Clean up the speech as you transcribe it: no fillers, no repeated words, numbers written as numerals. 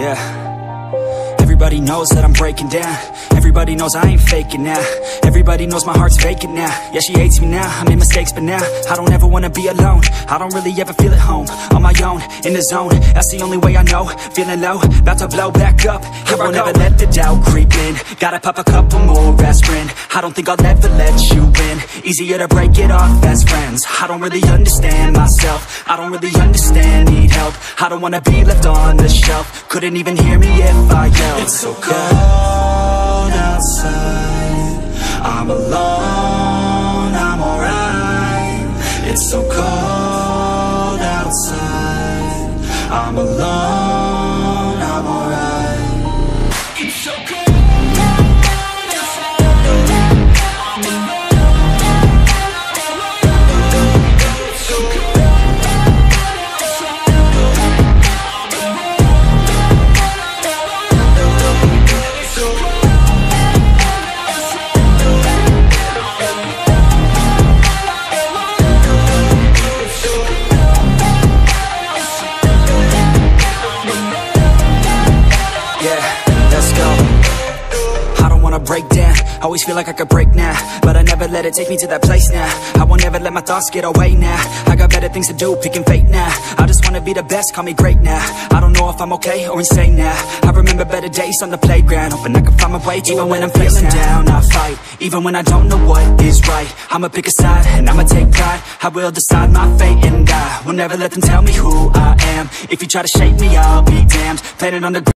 Yeah. Everybody knows that I'm breaking down. Everybody knows I ain't faking now. Everybody knows my heart's vacant now. Yeah, she hates me now, I made mistakes, but now I don't ever wanna be alone. I don't really ever feel at home. On my own, in the zone, that's the only way I know. Feeling low, about to blow back up. Here I won't ever let the doubt creep in. Gotta pop a couple more aspirin. I don't think I'll ever let you in. Easier to break it off best friends. I don't really understand myself. I don't really understand, need help. I don't wanna be left on the shelf. Couldn't even hear me if I yelled. It's so cold outside, I'm alone, I'm alright. It's so cold outside, I'm alone, I'm alright. It's so cold. Break down, always feel like I could break now, but I never let it take me to that place now. I won't ever let my thoughts get away now. I got better things to do, picking fate now. I just wanna be the best, call me great now. I don't know if I'm okay or insane now. I remember better days on the playground, hoping I can find my way. Even when I'm feeling down, I fight. Even when I don't know what is right, I'ma pick a side and I'ma take pride. I will decide my fate and I will never let them tell me who I am. If you try to shake me, I'll be damned. Planet on the